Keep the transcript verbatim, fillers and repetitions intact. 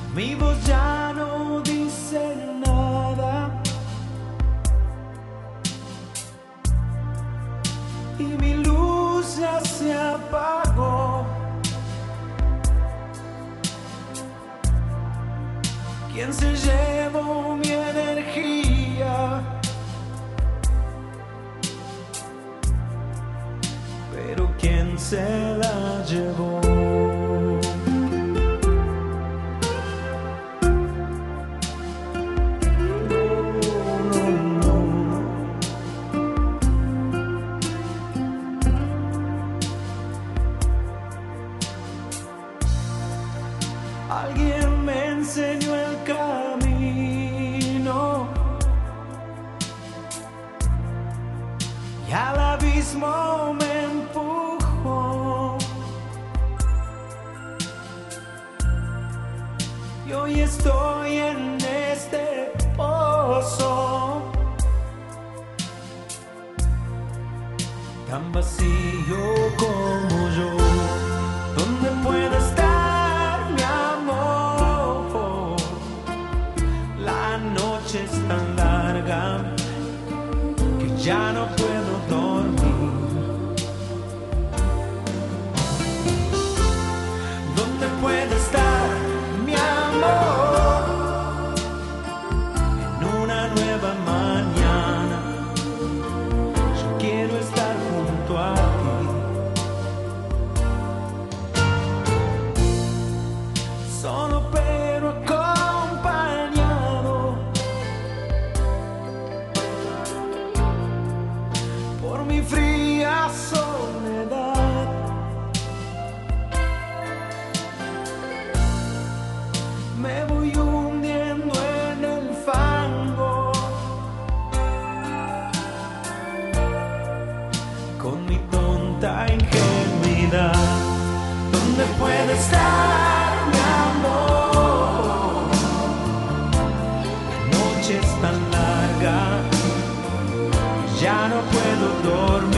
Mi voz ya no dice nada y mi luz ya se apagó. ¿Quién se llevó mi energía? Pero ¿quién se la llevó? Alguien me enseñó el camino y al abismo me empujó. Y hoy estoy en este pozo tan vacío como yo. ¿Dónde puede estar? Es tan larga que ya no puedo dormir. ¿Dónde puede estar mi amor? En una nueva mañana yo quiero estar junto a ti, solo pero acompañado por mi fría soledad. Me voy hundiendo en el fango con mi tonta ingenuidad. ¿Dónde puede estar mi amor? La noche es tan larga, ya no puedo dormir.